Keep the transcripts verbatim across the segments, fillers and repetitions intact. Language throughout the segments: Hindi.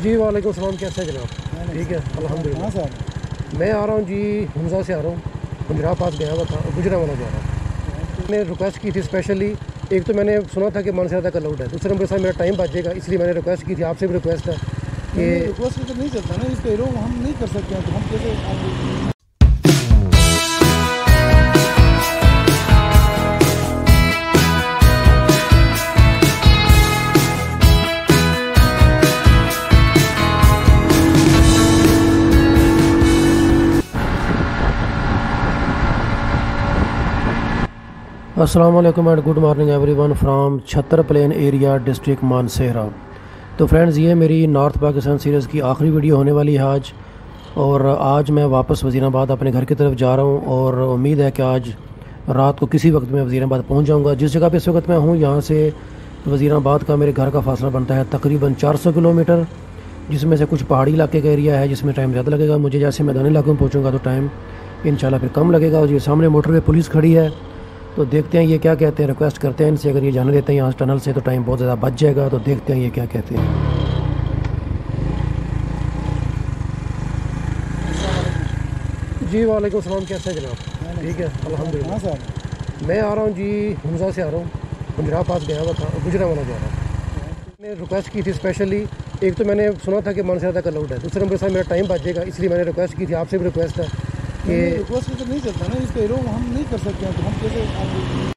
जी वालेकुम सलाम, कैसे हैं जनाब? ठीक है अल्हम्दुलिल्लाह। सर मैं आ रहा हूँ जी, हमजा से आ रहा हूँ, पंजाब पास गया हुआ था, गुजरावाला जा रहा हूँ। मैंने रिक्वेस्ट की थी स्पेशली, एक तो मैंने सुना था कि मानसरा तक अलाउड है, दूसरे नंबर से मेरा टाइम बचेगा, इसलिए मैंने रिक्वेस्ट की थी। आपसे भी रिक्वेस्ट है कि रिक्वेस्ट तो नहीं चलता ना, इस पे हम नहीं कर सकते हैं, तो हम कैसे। अस्सलाम वालेकुम and good morning everyone from Chhattar Plain area district Mansehra. तो फ्रेंड्स, ये मेरी नॉर्थ पाकिस्तान सीरीज़ की आखिरी वीडियो होने वाली है आज, और आज मैं वापस वज़ीराबाद अपने घर की तरफ जा रहा हूँ, और उम्मीद है कि आज रात को किसी वक्त मैं वज़ीराबाद पहुँच जाऊँगा। जिस जगह पे इस वक्त मैं हूँ, यहाँ से वज़ीराबाद का मेरे घर का फासला बनता है तकरीबन चार सौ किलोमीटर, जिसमें से कुछ पहाड़ी इलाके का एरिया है जिसमें टाइम ज़्यादा लगेगा मुझे। जैसे मैदानी इलाकों में पहुँचूँगा तो टाइम इंशाल्लाह फिर कम लगेगा। और ये सामने मोटरवे पुलिस खड़ी है, तो देखते हैं ये क्या कहते हैं। रिक्वेस्ट करते हैं इनसे, अगर ये जाने देते हैं यहाँ टनल से तो टाइम बहुत ज़्यादा बच जाएगा। तो देखते हैं ये क्या कहते हैं। जी वालेकुम सलाम, कैसे हैं जनाब? ठीक है अल्हम्दुलिल्लाह। सर मैं आ रहा हूँ जी, हमजा से आ रहा हूँ, पंजाब पास गया हुआ था, गुजरावाला जा रहा हूँ। मैंने रिक्वेस्ट की थी स्पेशली, एक तो मैंने सुना था कि मानसरा तक अलाउड है, दूसरे नंबर से मेरा टाइम बचेगा, इसलिए मैंने रिक्वेस्ट की थी। आपसे भी रिक्वेस्ट है कि रिक्वेस्ट तो नहीं चलता ना, इस पे हम नहीं कर सकते हैं, तो हम कैसे।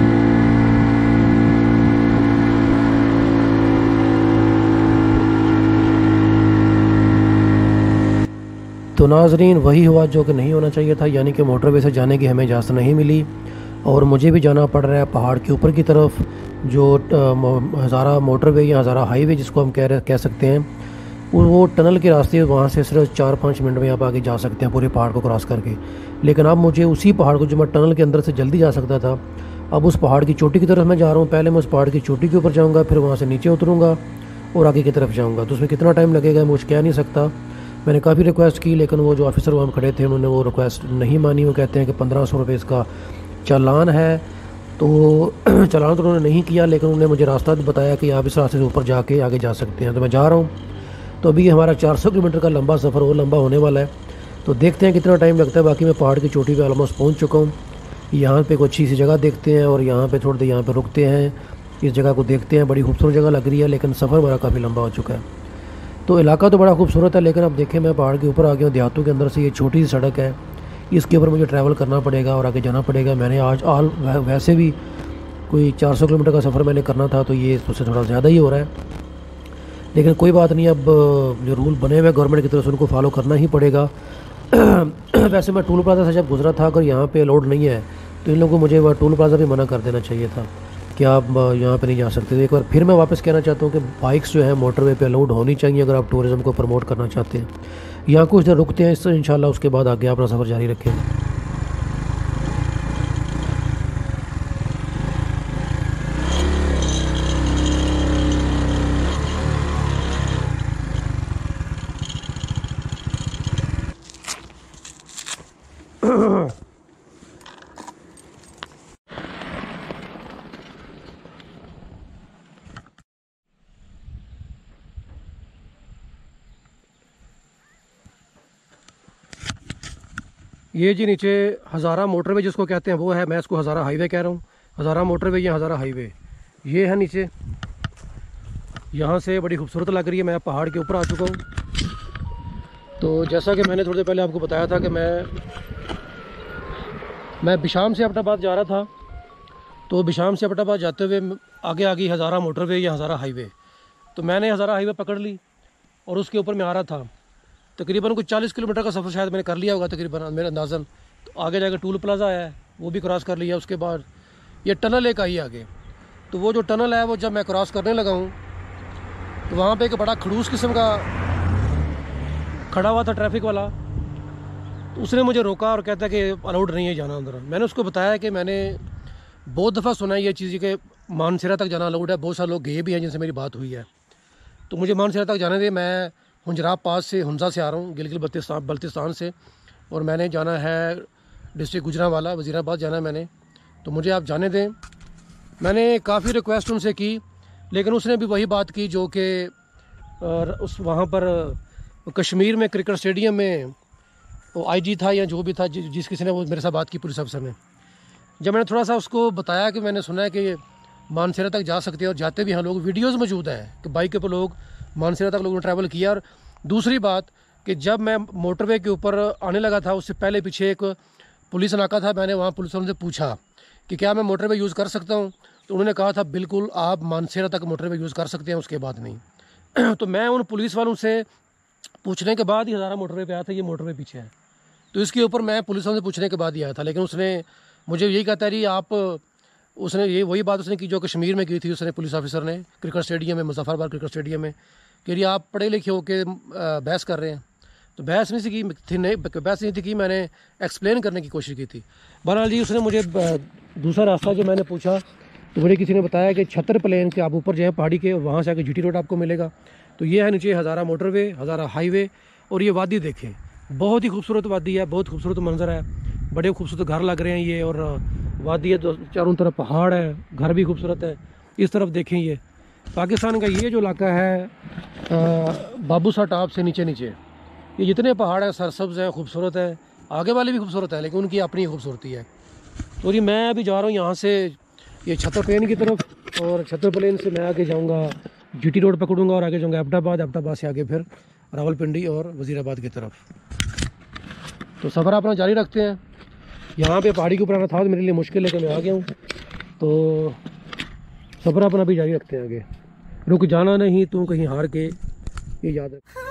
तो नाजरीन, वही हुआ जो कि नहीं होना चाहिए था, यानी कि मोटरवे से जाने की हमें इजाज़त नहीं मिली, और मुझे भी जाना पड़ रहा है पहाड़ के ऊपर की तरफ, जो हज़ारा मोटरवे या हज़ारा हाईवे जिसको हम कह रहे कह सकते हैं, वो टनल के रास्ते वहाँ से सिर्फ चार पाँच मिनट में आप आगे जा सकते हैं पूरे पहाड़ को क्रॉस करके। लेकिन अब मुझे उसी पहाड़ को, जो मैं टनल के अंदर से जल्दी जा सकता था, अब उस पहाड़ की चोटी की तरफ मैं जा रहा हूँ। पहले मैं उस पहाड़ की चोटी के ऊपर जाऊँगा, फिर वहाँ से नीचे उतरूँगा और आगे की तरफ जाऊँगा। तो उसमें कितना टाइम लगेगा मुझे कह नहीं सकता। मैंने काफ़ी रिक्वेस्ट की, लेकिन वो जो ऑफिसर वहाँ खड़े थे उन्होंने वो रिक्वेस्ट नहीं मानी। वो कहते हैं कि पंद्रह सौ रुपये इसका चालान है। तो चालान तो उन्होंने नहीं किया, लेकिन उन्होंने मुझे रास्ता बताया कि आप इस रास्ते से ऊपर जाके आगे जा सकते हैं। तो मैं जा रहा हूँ। तो अभी हमारा चार सौ किलोमीटर का लंबा सफ़र और लंबा होने वाला है, तो देखते हैं कितना टाइम लगता है। बाकी मैं पहाड़ की चोटी पे ऑलमोस्ट पहुंच चुका हूं। यहाँ पे कोई अच्छी सी जगह देखते हैं और यहाँ पे थोड़ी देर यहाँ पे रुकते हैं, इस जगह को देखते हैं। बड़ी खूबसूरत जगह लग रही है, लेकिन सफ़र हमारा काफ़ी लंबा हो चुका है। तो इलाका तो बड़ा खूबसूरत है, लेकिन अब देखें मैं पहाड़ के ऊपर आ गया हूँ, देहातों के अंदर से। ये छोटी सी सड़क है, इसके ऊपर मुझे ट्रैवल करना पड़ेगा और आगे जाना पड़ेगा। मैंने आज आल वैसे भी कोई चार सौ किलोमीटर का सफ़र मैंने करना था, तो ये उससे थोड़ा ज़्यादा ही हो रहा है, लेकिन कोई बात नहीं। अब जो रूल बने हुए गवर्नमेंट की तरफ से उनको फॉलो करना ही पड़ेगा। वैसे मैं टूल प्लाजा से जब गुजरा था, अगर यहाँ पे अलाउड नहीं है तो इन लोगों को मुझे वह टूल प्लाजा भी मना कर देना चाहिए था कि आप यहाँ पे नहीं जा सकते। तो एक बार फिर मैं वापस कहना चाहता हूँ कि बाइक्स जो है मोटरवे पे अलाउड होनी चाहिए, अगर आप टूरिज़्म को प्रमोट करना चाहते हैं। यहाँ कुछ देर रुकते हैं, इससे इंशाल्लाह उसके बाद आगे अपना सफ़र जारी रखेंगे। ये जी नीचे हज़ारा मोटरवे जिसको कहते हैं वो है, मैं इसको हज़ारा हाईवे कह रहा हूँ। हज़ारा मोटरवे या हज़ारा हाईवे ये है नीचे। यहाँ से बड़ी खूबसूरत लग रही है। मैं पहाड़ के ऊपर आ चुका हूँ। तो जैसा कि मैंने थोड़ी देर पहले आपको बताया था कि मैं मैं बिशाम से अपटाबाद जा रहा था, तो बिशाम से अपटाबाद जाते हुए आगे आ गई हज़ारा मोटरवे या हज़ारा हाईवे। तो मैंने हज़ारा हाईवे पकड़ ली और उसके ऊपर मैं आ रहा था। तकरीबन कुछ चालीस किलोमीटर का सफ़र शायद मैंने कर लिया होगा तकरीबन, मेरा अंदाज़न। तो आगे जाकर टूल प्लाजा आया है, वो भी क्रॉस कर लिया। उसके बाद ये टनल एक आई आगे। तो वो जो टनल है वो जब मैं क्रॉस करने लगा हूँ, तो वहाँ पे एक बड़ा खड़ूस किस्म का खड़ा हुआ था ट्रैफिक वाला। तो उसने मुझे रोका और कहता है कि अलाउड नहीं है जाना अंदर। मैंने उसको बताया कि मैंने बहुत दफ़ा सुना है ये चीज़ कि मानसरा तक जाना अलाउड है, बहुत सारे लोग गए भी हैं जिनसे मेरी बात हुई है। तो मुझे मानसरा तक जाने दे। मैं हुंजराब पास से हमजा से आ रहा हूँ, गिलगित बल्तिस्तान बल्तिस्तान से, और मैंने जाना है डिस्ट्रिक्ट गुजरावाला, वज़ीराबाद जाना है मैंने। तो मुझे आप जाने दें। मैंने काफ़ी रिक्वेस्ट उनसे की, लेकिन उसने भी वही बात की जो कि और उस वहाँ पर कश्मीर में क्रिकेट स्टेडियम में वो आईजी था या जो भी था, जिस किसी ने वो मेरे साथ बात की पुलिस अफसर ने, जब मैंने थोड़ा सा उसको बताया कि मैंने सुना है कि मानसेरा तक जा सकते हैं और जाते भी हैं लोग, वीडियोस मौजूद हैं कि बाइक के ऊपर लोग मानसेरा तक लोगों ने ट्रैवल किया। और दूसरी बात कि जब मैं मोटरवे के ऊपर आने लगा था उससे पहले पीछे एक पुलिस नाका था, मैंने वहाँ पुलिस वालों से पूछा कि क्या मैं मोटरवे यूज़ कर सकता हूँ, तो उन्होंने कहा था बिल्कुल आप मानसेरा तक मोटरवे यूज़ कर सकते हैं, उसके बाद नहीं। तो मैं उन पुलिस वालों से पूछने के बाद ही हज़ारा मोटरवे पे आया था, ये मोटरवे पीछे है, तो इसके ऊपर मैं पुलिस वालों से पूछने के बाद ही आया था। लेकिन उसने मुझे यही कहता रही आप, उसने ये वही बात उसने की जो कश्मीर में की थी, उसने पुलिस ऑफिसर ने क्रिकेट स्टेडियम में, मुजफ्फराबाद क्रिकेट स्टेडियम में, कि ये आप पढ़े लिखे होकर बहस कर रहे हैं। तो बहस नहीं सी की थी, नहीं बहस नहीं थी की, मैंने एक्सप्लेन करने की कोशिश की थी। बहरहाल जी उसने मुझे दूसरा रास्ता जो मैंने पूछा तो मुझे किसी ने बताया कि छतर प्लेन के आप ऊपर जाएँ पहाड़ी के, वहाँ से आके जीटी रोड आपको मिलेगा। तो ये है नीचे हज़ारा मोटरवे, हज़ारा हाईवे, और ये वादी देखें, बहुत ही खूबसूरत वादी है, बहुत खूबसूरत मंजर है, बड़े खूबसूरत घर लग रहे हैं ये, और वादी है तो चारों तरफ पहाड़ है, घर भी खूबसूरत है। इस तरफ देखें, ये पाकिस्तान का ये जो इलाका है बाबूसा टॉप से नीचे नीचे ये जितने पहाड़ हैं सरसब्ज़ हैं, खूबसूरत है, आगे वाले भी खूबसूरत है, लेकिन उनकी अपनी खूबसूरती है। तो ये मैं अभी जा रहा हूँ यहाँ से ये छतर प्लेन की तरफ, और छतर प्लेन से मैं आगे जाऊँगा जीटी रोड पकड़ूँगा और आगे जाऊँगा अब्टाबाद, अब्टाबाद से आगे फिर रावलपिंडी और वज़ीराबाद की तरफ। तो सफ़र अपना जारी रखते हैं। यहाँ पे पहाड़ी के ऊपर आना था तो मेरे लिए मुश्किल है कि मैं आ गया हूँ, तो सफ़र अपना भी जारी रखते हैं आगे। रुक जाना नहीं तू कहीं हार के, ये याद है।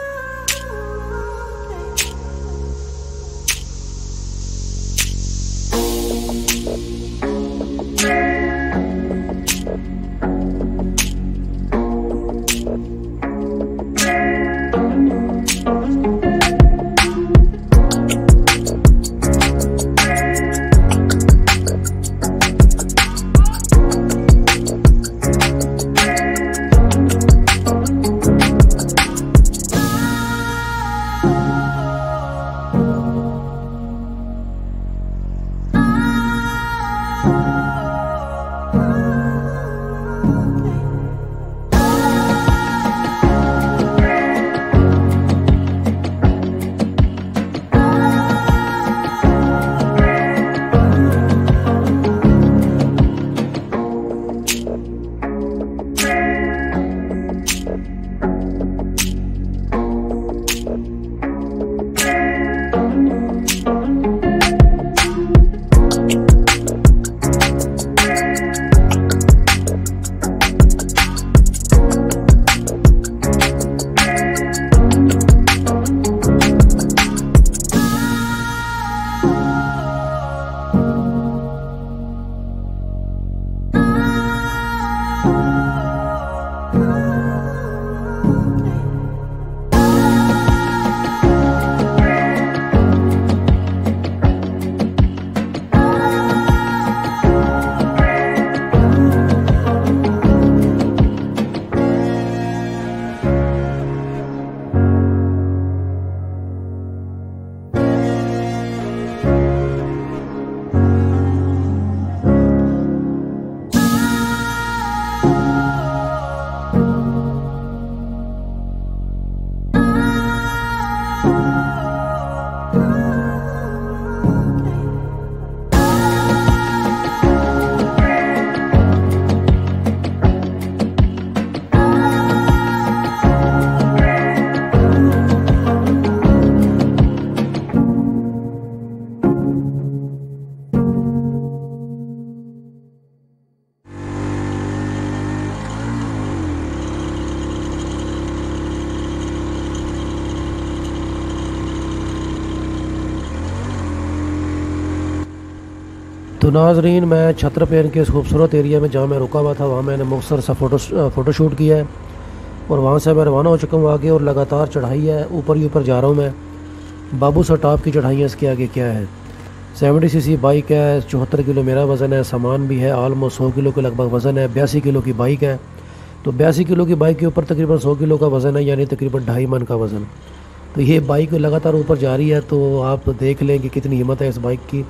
तो नाजरीन, मैं छतर प्लेन के इस खूबसूरत एरिया में जहाँ मैं रुका हुआ था वहाँ मैंने मुख्तसर सा फ़ोटो फ़ोटोशूट किया है, और वहाँ से मैं रवाना हो चुका हूँ आगे, और लगातार चढ़ाई है, ऊपर ही ऊपर जा रहा हूँ मैं। बाबूसा टॉप की चढ़ाई है, इसके आगे क्या है, सेवेंटी सी सी बाइक है, चौहत्तर किलो मेरा वज़न है, सामान भी है, आलमोस्ट सौ किलो के लगभग वज़न है, बयासी किलो की बाइक है। तो बयासी किलो की बाइक के ऊपर तकरीबन सौ किलो का वज़न है, यानी तकरीबन ढाई मन का वज़न। तो ये बाइक लगातार ऊपर जा रही है, तो आप देख लें कि कितनी हिम्मत है इस बाइक की।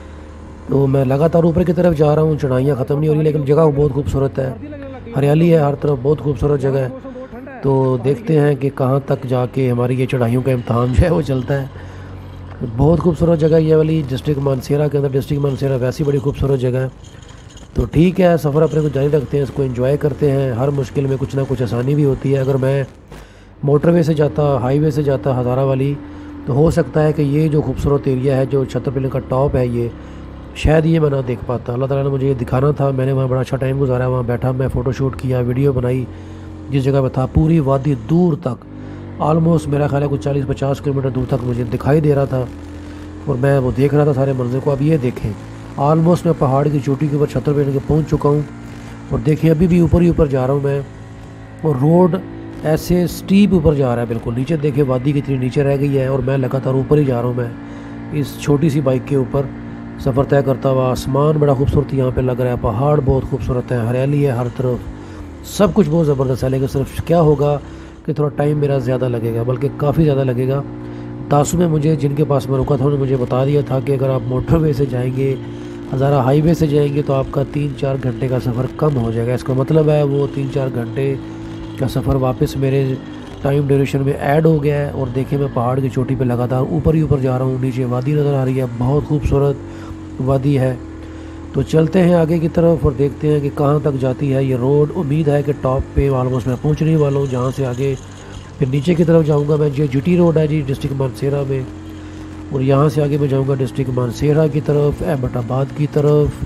तो मैं लगातार ऊपर की तरफ जा रहा हूँ, चढ़ाइयाँ ख़त्म नहीं हो रही, लेकिन जगह बहुत खूबसूरत है, हरियाली है हर तरफ, बहुत खूबसूरत जगह है। तो देखते हैं कि कहाँ तक जाके हमारी ये चढ़ाइयों का इम्तहान जो है वो चलता है। बहुत खूबसूरत जगह ये वाली, डिस्ट्रिक्ट मानसेरा के अंदर। डिस्ट्रिक्ट मानसेरा वैसी बड़ी खूबसूरत जगह है। तो ठीक है, सफ़र अपने को जारी रखते हैं, इसको एंजॉय करते हैं। हर मुश्किल में कुछ ना कुछ आसानी भी होती है। अगर मैं मोटरवे से जाता, हाईवे से जाता हज़ारा वाली, तो हो सकता है कि ये जो खूबसूरत एरिया है, जो छतरपुर का टॉप है, ये शायद ये मैं ना देख पाता। अल्लाह ताला ने मुझे ये दिखाना था। मैंने वहाँ बड़ा अच्छा टाइम गुजारा, वहाँ बैठा, मैं फ़ोटोशूट किया, वीडियो बनाई। जिस जगह पर था पूरी वादी दूर तक, आलमोस्ट मेरा ख्याल है कुछ चालीस पचास किलोमीटर दूर तक मुझे दिखाई दे रहा था और मैं वो देख रहा था सारे मंजर को। अब ये देखें, आलमोस्ट मैं पहाड़ की चोटी के ऊपर छतरपुर के पहुँच चुका हूँ और देखिए अभी भी ऊपर ही ऊपर जा रहा हूँ मैं। और रोड ऐसे स्टीप ऊपर जा रहा है, बिल्कुल नीचे देखे वादी कितनी नीचे रह गई है और मैं लगातार ऊपर ही जा रहा हूँ। मैं इस छोटी सी बाइक के ऊपर सफ़र तय करता हुआ। आसमान बड़ा खूबसूरत यहाँ पे लग रहा है, पहाड़ बहुत खूबसूरत है, हरियाली है हर तरफ, सब कुछ बहुत ज़बरदस्त है। लेकिन सिर्फ क्या होगा कि थोड़ा टाइम मेरा ज़्यादा लगेगा, बल्कि काफ़ी ज़्यादा लगेगा। तासु में मुझे, जिनके पास मैं रुका था, उन्होंने मुझे बता दिया था कि अगर आप मोटरवे से जाएंगे, हज़ारा हाईवे से जाएंगे, तो आपका तीन चार घंटे का सफ़र कम हो जाएगा। इसका मतलब है वो तीन चार घंटे का सफ़र वापस मेरे टाइम ड्यूरेशन में ऐड हो गया है। और देखिए मैं पहाड़ की चोटी पे लगातार ऊपर ही ऊपर जा रहा हूँ। नीचे वादी नज़र आ रही है, बहुत खूबसूरत वादी है। तो चलते हैं आगे की तरफ और देखते हैं कि कहाँ तक जाती है ये रोड। उम्मीद है कि टॉप पे ऑलमोस्ट मैं पहुँचने वाला हूँ, जहाँ से आगे फिर नीचे की तरफ जाऊँगा मैं। जो जीटी रोड है जी डिस्ट्रिक्ट मानसेरा में, और यहाँ से आगे मैं जाऊँगा डिस्ट्रिक्ट मानसेरा की तरफ, एबटाबाद की तरफ,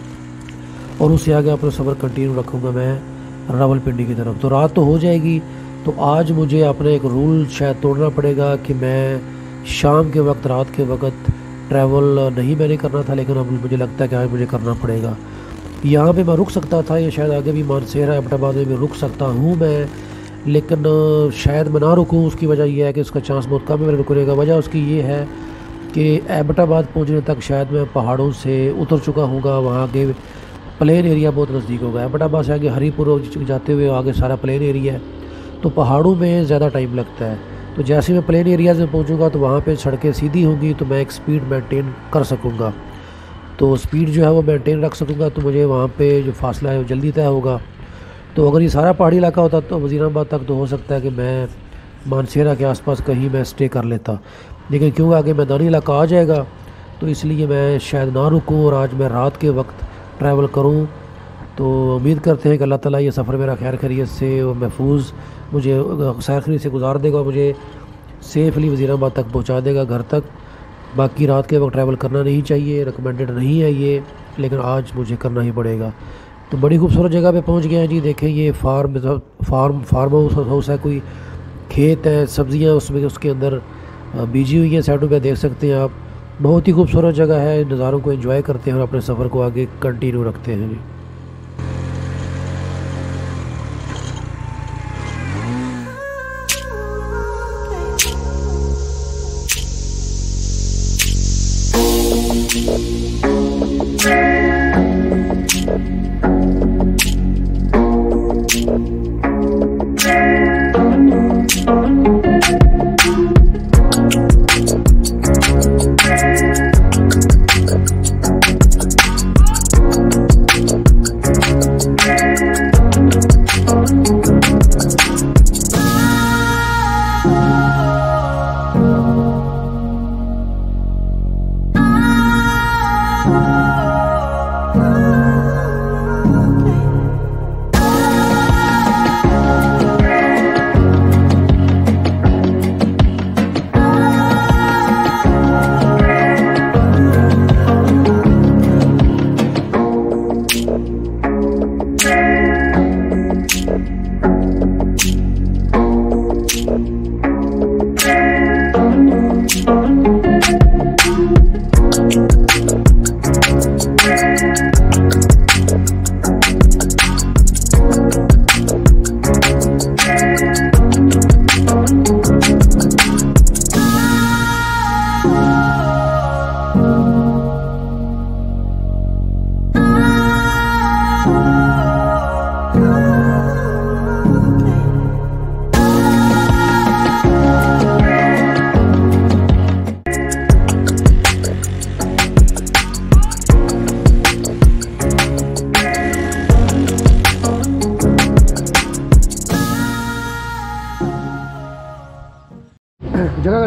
और उससे आगे अपना सफ़र कंटिन्यू रखूँगा मैं रावलपिंडी की तरफ। तो रात तो हो जाएगी। तो आज मुझे अपना एक रूल शायद तोड़ना पड़ेगा कि मैं शाम के वक्त, रात के वक्त ट्रैवल नहीं मैंने करना था, लेकिन अब मुझे लगता है कि आज मुझे करना पड़ेगा। यहाँ पे मैं रुक सकता था, या शायद आगे भी मानसेरा एबटाबाद में भी रुक सकता हूँ मैं, लेकिन शायद मैं ना रुकूँ। उसकी वजह यह है कि उसका चांस बहुत कम है मेरे रुकने का। वजह उसकी ये है कि एबटाबाद पहुँचने तक शायद मैं पहाड़ों से उतर चुका हूँगा। वहाँ के प्लेन एरिया बहुत नज़दीक होगा। एबटाबाद से आगे हरीपुर जाते हुए आगे सारा प्लेन एरिया है, तो पहाड़ों में ज़्यादा टाइम लगता है। तो जैसे मैं प्लेन एरियाज़ में पहुंचूंगा तो वहाँ पे सड़कें सीधी होंगी, तो मैं एक स्पीड मेंटेन कर सकूँगा। तो स्पीड जो है वो मेंटेन रख सकूँगा, तो मुझे वहाँ पे जो फासला है वो जल्दी तय होगा। तो अगर ये सारा पहाड़ी इलाका होता तो वज़ीराबाद तक, तो हो सकता है कि मैं मानसेरा के आसपास कहीं मैं स्टे कर लेता। लेकिन क्योंकि आगे मैदानी इलाका आ जाएगा, तो इसलिए मैं शायद ना रुकूँ और आज मैं रात के वक्त ट्रैवल करूँ। तो उम्मीद करते हैं कि अल्लाह ताला ये सफ़र मेरा खैर खैरियत से और महफूज मुझे खैर खैरियत से गुजार देगा, मुझे सेफ़ली वज़ीराबाद तक पहुंचा देगा, घर तक। बाकी रात के वक्त ट्रैवल करना नहीं चाहिए, रिकमेंडेड नहीं है ये, लेकिन आज मुझे करना ही पड़ेगा। तो बड़ी खूबसूरत जगह पे पहुंच गए हैं जी। देखें ये फार्म फार्म फार्म हाउस है, कोई खेत है, सब्ज़ियाँ उसमें उसके अंदर बीजी हुई हैं, साइडों पे देख सकते हैं आप। बहुत ही खूबसूरत जगह है, नज़ारों को एंजॉय करते हैं और अपने सफ़र को आगे कंटिन्यू रखते हैं जी।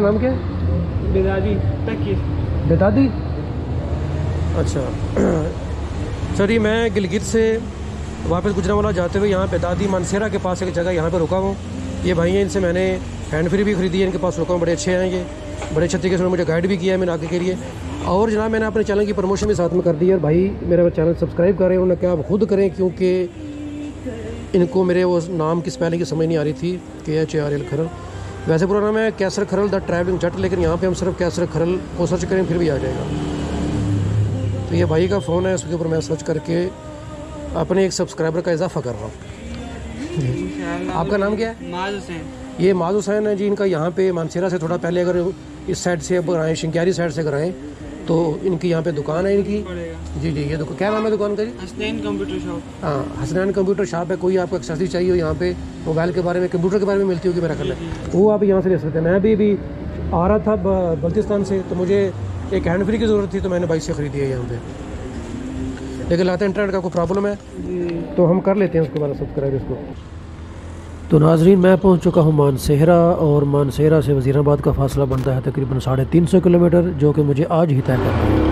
नाम क्या है? बेदादी तक बेदादी। अच्छा सर, ये मैं गिलगित से वापस गुजरांवाला जाते हुए यहाँ बेदादी मानसेरा के पास एक जगह यहाँ पे रुका हूँ। ये भाई हैं, इनसे मैंने हैंड फ्री भी खरीदी है, इनके पास रुका हूँ। बड़े अच्छे हैं ये, बड़े अच्छे तरीके से मुझे गाइड भी किया है मैंने आगे के लिए। और जनाब मैंने अपने चैनल की प्रमोशन भी साथ में कर दी है। भाई मेरा चैनल सब्सक्राइब कर रहे हैं, उन्हें क्या आप खुद करें, क्योंकि इनको मेरे वो नाम की स्पेलिंग की समझ नहीं आ रही थी, K H A R L Kharal. वैसे पूरा नाम है कैसर खरल द ट्रैवलिंग जट, लेकिन यहाँ पे हम सिर्फ कैसर खरल को सर्च करें फिर भी आ जाएगा। तो ये भाई का फ़ोन है, उसके ऊपर मैं सर्च करके अपने एक सब्सक्राइबर का इजाफा कर रहा हूँ। आपका नाम क्या है? माज हुसैन। ये माज हुसैन है जी। इनका यहाँ पे मानसेरा से थोड़ा पहले अगर इस साइड से अगर आएँ, शिंक्यारी साइड से अगर आएँ तो इनकी यहाँ पे दुकान है इनकी। जी जी, ये दुकान क्या नाम है दुकान का जी? Hasnain computer shop. हाँ, हसनैन कंप्यूटर शॉप है। कोई आपको एक्सेसरी चाहिए हो यहाँ पे मोबाइल के बारे में, कंप्यूटर के बारे में मिलती होगी मेरा ख्याल है, वो आप यहाँ से ले सकते हैं। मैं भी भी आ रहा था बल्तिस्तान से, तो मुझे एक हैंड फ्री की ज़रूरत थी, तो मैंने बाइक से ख़रीदी है यहाँ पे। लेकिन लाते इंटरनेट का कोई प्रॉब्लम है तो हम कर लेते हैं उसके बाद सब्सक्राइब इसको। तो नाजरीन, मैं पहुंच चुका हूं मानसेरा, और मानसेरा से वज़ीराबाद का फासला बनता है तकरीबन साढ़े तीन सौ किलोमीटर, जो कि मुझे आज ही तय करना है।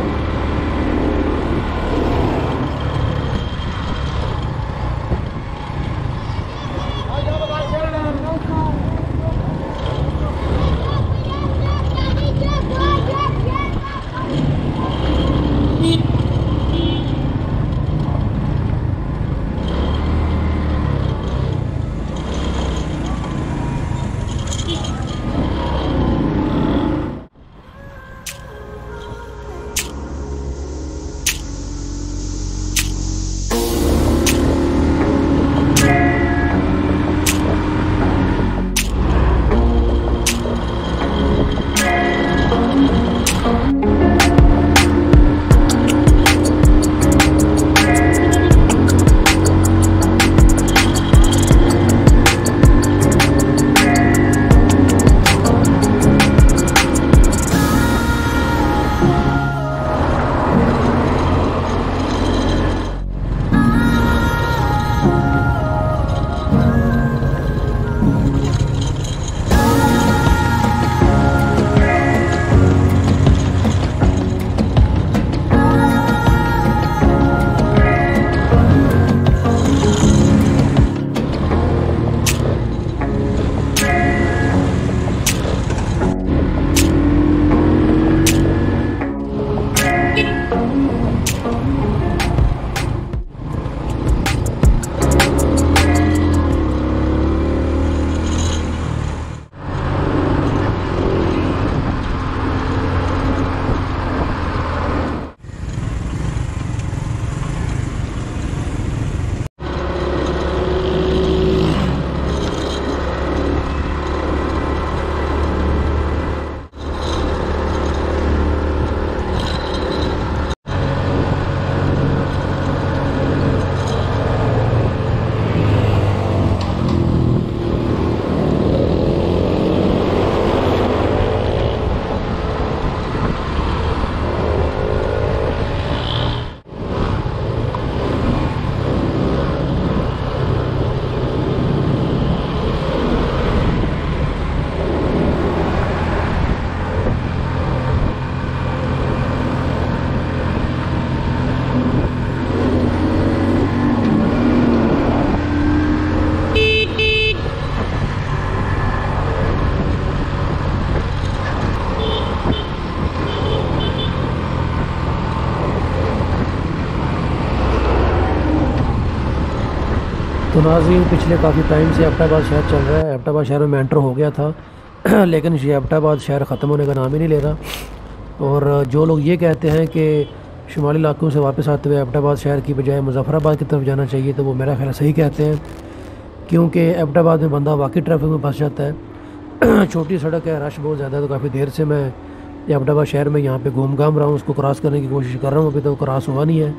तो नाज़रीन, पिछले काफ़ी टाइम से एबटाबाद शहर चल रहा है। एबटाबाद शहर में मैं एंटर हो गया था लेकिन ये एबटाबाद शहर ख़त्म होने का नाम ही नहीं ले रहा। और जो लोग ये कहते हैं कि शुमाली इलाकों से वापस आते हुए एबटाबाद शहर की बजाय मुजफ्फराबाद की तरफ जाना चाहिए, तो वो मेरा ख्याल सही कहते हैं, क्योंकि एबटाबाद में बंदा वाकई ट्रैफिक में फंस जाता है। छोटी सड़क है, रश बहुत ज़्यादा है। तो काफ़ी देर से मैं एबटाबाद शहर में यहाँ पे घूम घाम रहा हूँ, उसको क्रॉस करने की कोशिश कर रहा हूँ, अभी तो क्रॉस हुआ नहीं है।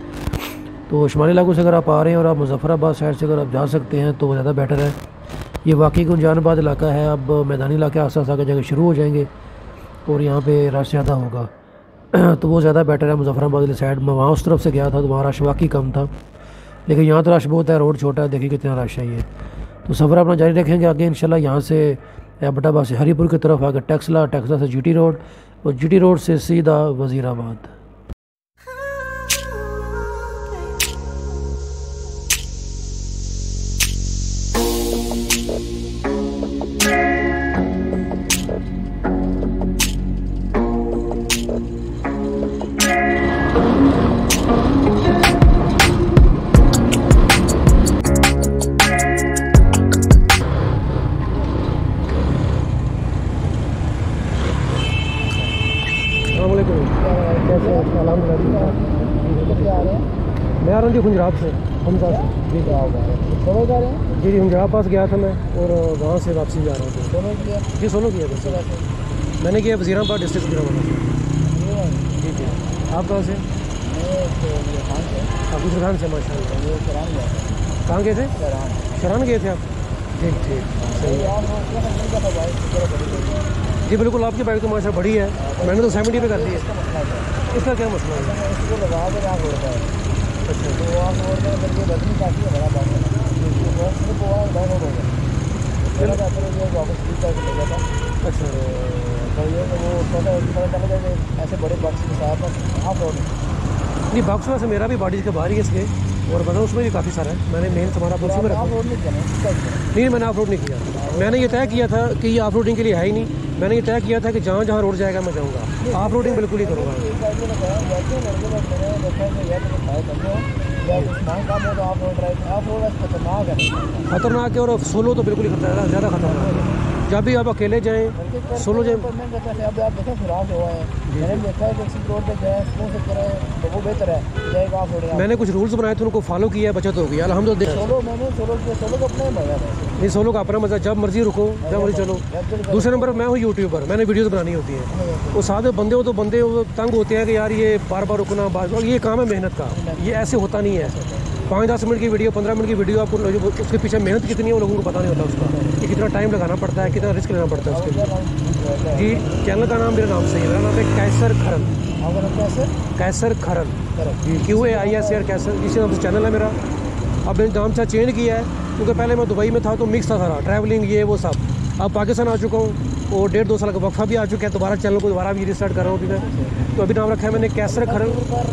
तो शुमाली इलाकों से अगर आप आ रहे हैं और आप मुजफ्फराबाद साइड से अगर आप जा सकते हैं तो वो ज़्यादा बेटर है। ये वाकई गुंजानबाद इलाका है। अब मैदानी इलाके आस पास आगे जाके शुरू हो जाएंगे और यहाँ पे रश ज़्यादा होगा तो वो ज़्यादा बेटर है। मुजफ्फराबाद वाली साइड में वहाँ उस तरफ से गया था तो वहाँ रश वाकई कम था, लेकिन यहाँ तो रश बहुत है, रोड छोटा है, देखिए कितना रश है ये। तो सफ़र अपना जारी रखेंगे आगे इंशाल्लाह। यहाँ से एबटाबाद से हरीपुर की तरफ आगे टेक्सला, टेक्सला से जीटी रोड और जीटी रोड से सीधा वज़ीराबाद। मैं आ रहा हूँ जी खुंजराब से, हमजा से जी। सोलो जा रहे हैं? जी जी खुंजराब पास गया था मैं और वहाँ से वापसी जा रहा हूँ। सोलो किया? जी सोलो किया था। मैंने किया वज़ीराबाद डिस्ट्रिक्ट वज़ीराबाद। जी जी। आप कहाँ से? आप गुजरात से? माशाल्लाह। कहाँ गए थे? शरान गए थे आप? ठीक ठीक सही है जी। बिल्कुल आपकी बाइक तो माशा बड़ी है, मैंने तो सेवेंटी पे कर दी है। इसका क्या मसला है? इसको लगा के आप रोड़ता है। अच्छा तो आप रोड में करके बदली काफ़ी है बड़ा बात है। वो सिर्फ वो डाउन हो गया मेरा जाकर ये वापस ठीक करके ले गया था। अच्छा तो ये वो पता पता चला गया कि ऐसे बड़े बक्स के साथ आप रोड नहीं बक्स में से मेरा भी बॉडी के बाहर ही है इसके, और मतलब उसमें भी काफ़ी सारा है। मैंने मेन हमारा पुलिस में रखा। आप रोड नहीं किया? नहीं मैंने ऑफ रोड नहीं किया। मैंने ये तय किया था कि ये ऑफ रोडिंग के लिए है ही नहीं। मैंने ये तय किया था कि जहाँ जहाँ रोड जाएगा मैं जाऊँगा, ऑफ रोडिंग बिल्कुल ही करूँगा। खतरनाक है और सोलो तो बिल्कुल ही खतरनाक, ज़्यादा खतरनाक है। जब भी आप अकेले जाएँ सोलो जाएँ। अब आप देखें फिराक हुआ है, मैंने देखा है कि किसी रोड पे जाए स्लो से करें तो वो बेहतर है जाएगा आप रोड। मैंने कुछ रूल्स बनाए थे उनको फॉलो किया, बचत हो गई अल्हम्दुलिल्लाह। सोलो मैंने सोलो किया, सोलो का अपना मजा है। नहीं सोलो का अपना मज़ा, जब मर्जी रुको जब मर्जी चलो। दूसरे नंबर मैं हूँ यूट्यूबर, मैंने वीडियोस बनानी होती है। वो साथ बंदे हो तो बंदे वो तंग होते हैं कि यार ये बार बार रुकना, बार बार ये काम है मेहनत का, ये ऐसे होता नहीं है। पाँच दस मिनट की वीडियो, पंद्रह मिनट की वीडियो, आपको उसके पीछे मेहनत कितनी है वो लोगों को पता नहीं होता उसका, कि कितना टाइम लगाना पड़ता है, कितना रिस्क लेना पड़ता है उसके लिए। जी चैनल का नाम मेरा नाम से है, मेरा नाम है Qaiser Kharal. Qaiser Kharal ji, Q A I S R Qaiser, इसी नाम से चैनल है मेरा। अब मैंने नाम से चेंज किया है क्योंकि पहले मैं दुबई में था तो मिक्स था सारा, ट्रैवलिंग ये वो सब। अब पाकिस्तान आ चुका हूँ और डेढ़ दो साल का वक्फा भी आ चुका है, दोबारा चैनल को दोबारा भी रिस्टार्ट कर रहा हूँ अभी मैं। तो अभी नाम रखा है मैंने कैसर खरल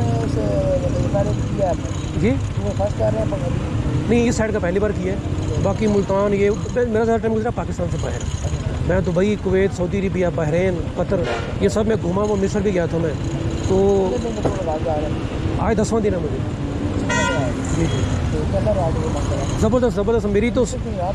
जी। नहीं इस साइड का पहली बार किया है, बाकी मुल्तान ये मेरा ज़्यादा टाइम गुजरा पाकिस्तान से बाहर। मैं Dubai, Kuwait, Saudi Arabia, Bahrain, Qatar ये सब मैं घूमा, वो मिस्र भी गया था मैं। तो आज दसवां दिन है मुझे। जी जी ज़बरदस्त ज़बरदस्त। मेरी तो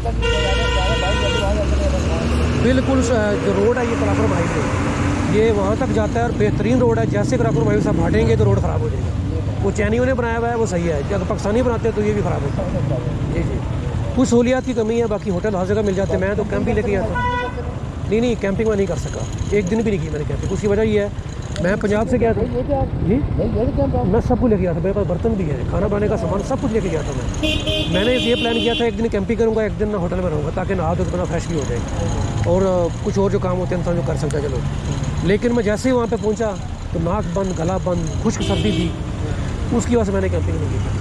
बिल्कुल जो रोड है ये कराकोरम हाईवे, ये वहाँ तक जाता है और बेहतरीन रोड है। जैसे कराकोरम हाईवे से आप हटेंगे तो रोड ख़राब हो जाएगा। वो चैनियों ने बनाया हुआ है वो सही है, अगर पाकिस्तानी बनाते हैं तो ये भी ख़राब होता है। जी जी कुछ सहूलियात की कमी है, बाकी होटल हर जगह मिल जाते हैं। मैं तो कैंप ही लेके गया था। नहीं नहीं कैंपिंग में नहीं कर सका, एक दिन भी नहीं की मैंने कैंपिंग। उसकी वजह ये है मैं पंजाब से गया था जी, मैं सब कुछ लेके गया था, मेरे पास बर्तन भी है, खाना बनाने का सामान सब कुछ लेके गया था मैं। मैंने ये प्लान किया था एक दिन कैंपिंग करूँगा, एक दिन होटल में रहूँगा, ताकि नहा धो के बना फ्रेश भी हो जाए और कुछ और जो काम होते हैं इंसान जो कर सकता है चलो। लेकिन मैं जैसे ही वहाँ पर पहुँचा तो नाक बंद, गला बंद, खुश्क सर्दी थी, उसकी वजह से मैंने कैंपिंग नहीं की।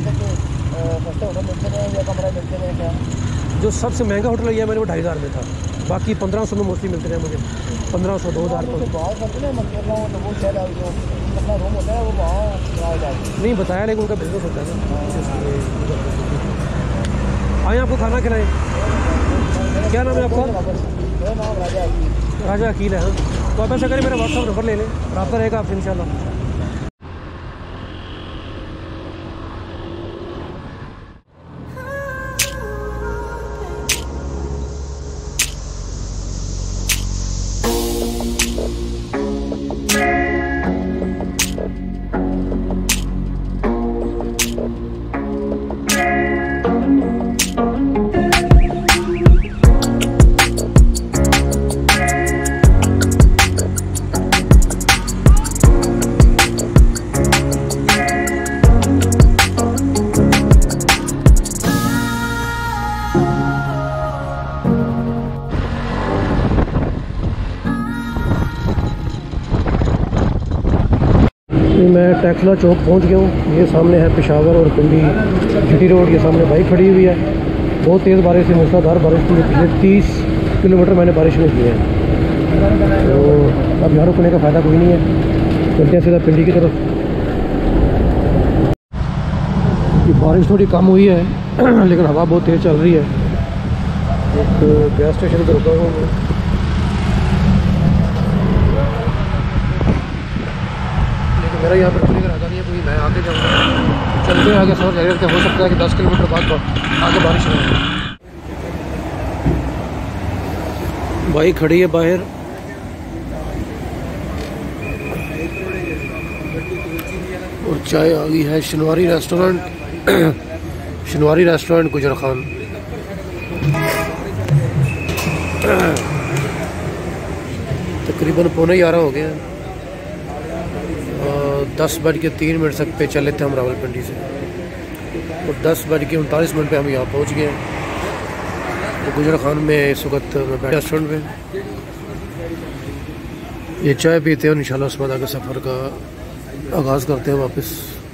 जो सबसे महंगा होटल लिया मैंने वो ढाई हज़ार में था, बाकी पंद्रह सौ में मोस्टली मिलते रहे मुझे, पंद्रह सौ दो हज़ार नहीं बताया, लेकिन उनका बिजनेस होता है ना। आए आपको खाना खिलाएं। क्या नाम है आपका? राजा अकील है। हाँ तो आप ऐसा करें मेरा व्हाट्सअप नंबर ले लें, रब्ता रहेगा आपसे इंशाल्लाह। मैं टेक्सला चौक पहुंच गया हूँ। ये सामने है पेशावर और पिंडी जीटी रोड, ये सामने बाइक खड़ी हुई है। बहुत तेज़ बारिश थी, मूसलाधार बारिश थी। पिछले तीस किलोमीटर मैंने बारिश में किया है, तो अब यहाँ रुकने का फ़ायदा कोई नहीं है, चलते हैं सीधा पिंडी की तरफ। बारिश थोड़ी कम हुई है लेकिन हवा बहुत तेज़ चल रही है। एक गैस स्टेशन पर रुका हुआ हूँ। लेकिन मेरा यहाँ पर रुकने का इरादा नहीं है कोई, मैं आगे जाऊँगा, चलते आगे सफर जारी रखते। हो सकता है कि दस किलोमीटर बाद आगे बारिश हो। बाइक खड़ी है बाहर, और चाय आ गई है। शनवारी रेस्टोरेंट शनवारी रेस्टोरेंट गुजर खान। तकरीबन पौने ग्यारह हो गया, दस बज के तीन मिनट तक पे चले थे हम रावलपिंडी से, और दस बज के उनतालीस मिनट पे हम यहाँ पहुँच गए। तो गुजर खान में इस वक्त मैं बैठा रेस्टोरेंट में, ये चाय पीते हैं और इंशाल्लाह उसके बाद आगे सफ़र का आगाज़ करते हैं वापस।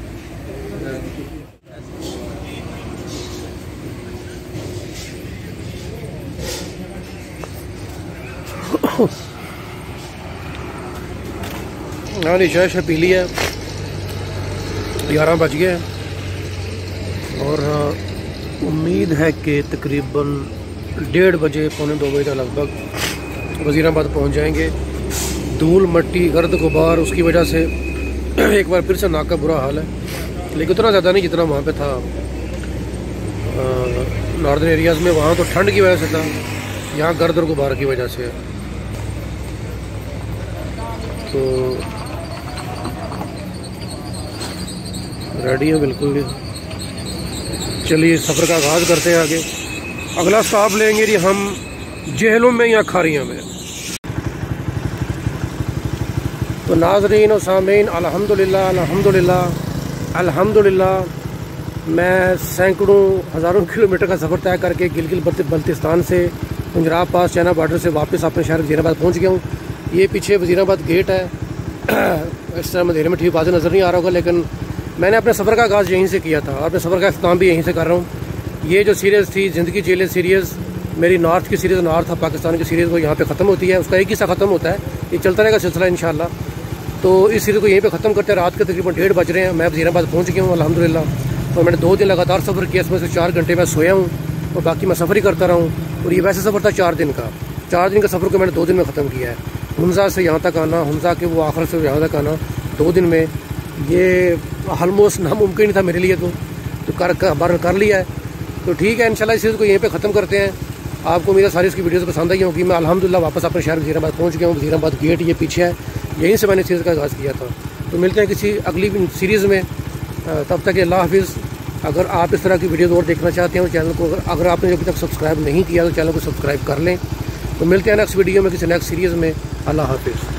हाँ नहीं, चाय पी ली है, ग्यारह बज गए और उम्मीद है कि तकरीबन डेढ़ बजे पौने दो बजे तक लगभग वज़ीराबाद पहुंच जाएंगे। धूल मट्टी गर्द गुबार उसकी वजह से एक बार फिर से नाक का बुरा हाल है, लेकिन उतना ज़्यादा नहीं जितना वहाँ पे था नॉर्दर्न एरियाज़ में। वहाँ तो ठंड की वजह से था, यहाँ गर्द और गुबार की वजह से। तो रेडी है बिल्कुल भी। चलिए सफ़र का आगाज़ करते हैं आगे। अगला स्टॉप लेंगे जी हम जेहलों में या खारियाँ में। तो नाज़रीन और सामीन, अल्हम्दुलिल्लाह अल्हम्दुलिल्लाह अल्हम्दुलिल्लाह मैं सैकड़ों हज़ारों किलोमीटर का सफ़र तय करके गिलगित बल्तिस्तान से पंजाब पास चाइना बॉर्डर से वापस अपने शहर वज़ीराबाद पहुंच गया हूँ। ये पीछे वज़ीराबाद गेट है। इस टाइम अंधेरे में ठीक बात नज़र नहीं आ रहा होगा, लेकिन मैंने अपने सफ़र का आगाज़ यहीं से किया था और अपने सफ़र का इख्तिताम भी यहीं से कर रहा हूँ। ये जो सीरीज़ थी ज़िंदगी जेल सीरीज़, मेरी नॉर्थ की सीरीज़, नॉर्थ ऑफ पाकिस्तान की सीरीज़, वो यहाँ पे ख़त्म होती है। उसका एक ही सा ख़त्म होता है, ये चलता रहेगा सिलसिला इंशाल्लाह। तो इस सीरीज़ को यहीं पे ख़त्म करते हैं। रात के तकरीबन डेढ़ बज रहे हैं, मैं वज़ीराबाद पहुँच गया हूँ अल्हम्दुलिल्लाह। और मैंने दो दिन लगातार सफ़र किया, इसमें से चार घंटे मैं सोया हूँ और बाकी मैं सफ़र ही करता रहा हूँ। और ये वैसे सफ़र था चार दिन का, चार दिन का सफ़र को मैंने दो दिन में ख़त्म किया है। हुंजा से यहाँ तक आना, हुंजा के वो आखिर से यहाँ तक आना दो दिन में, ये ऑलमोस्ट नामुमकिन था मेरे लिए। तो तो कर कर, कर लिया है। तो ठीक है, इंशाल्लाह इस सीरीज़ को यहीं पे ख़त्म करते हैं। आपको मेरा सारी इसकी वीडियोस पसंद आई होगी। मैं अल्हम्दुलिल्लाह वापस अपने शहर वज़ीराबाद पहुँच गया हूँ। वज़ीराबाद गेट ये पीछे है, यहीं से मैंने सीरीज़ का आगाज़ किया था। तो मिलते हैं किसी अगली सीरीज़ में, तब तक अल्लाह हाफिज़। अगर आप इस तरह की वीडियोज़ और देखना चाहते हो चैनल को, अगर अगर आपने अभी तक सब्सक्राइब नहीं किया तो चैनल को सब्सक्राइब कर लें। तो मिलते हैं नेक्स्ट वीडियो में किसी नेक्स्ट सीरीज़ में। अल्लाह हाफिज़।